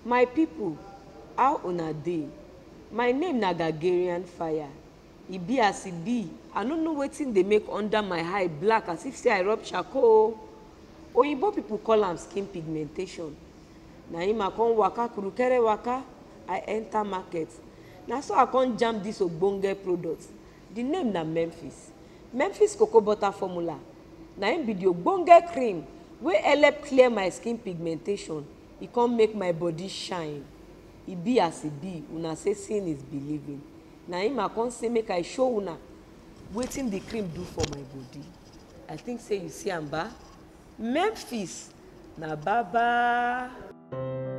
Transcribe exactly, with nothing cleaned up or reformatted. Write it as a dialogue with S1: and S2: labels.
S1: My people, how una dey? My name na Gagarian Fire. E be as e be. I no know wetin dey make under my eye black as if say I rub charcoal. Oyinbo people call am skin pigmentation. Na im I come waka kurukere waka, I enter market. Na so I come jam this ogbonge product. The name na Memphis. Memphis cocoa butter formula. Na im be the ogbonge cream wey help clear my skin pigmentation. E come make my body shine. E be as e be. Una say seeing is believing. Na im I come say make I show una wetin the cream do for my body. I think say you see am ba. Memphis na baba.